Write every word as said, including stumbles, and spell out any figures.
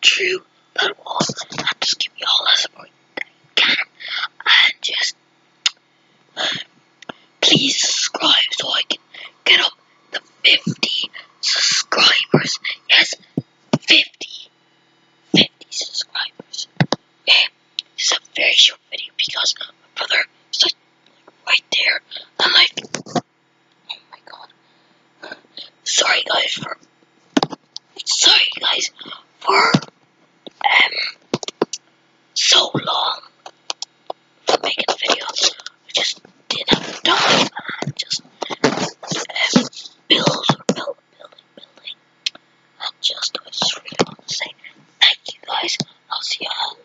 through that wall and just give me all the support that you can. And just please subscribe so I can get up to fifty subscribers. Yes, fifty. fifty subscribers. Okay, this is a very short video because my brother is like, like right there. I'm like, oh my god. Sorry guys for, sorry guys for um so long for making videos. I just didn't have time and just um, build, build, building, building. And just, I just really want to say thank you guys. I'll see you all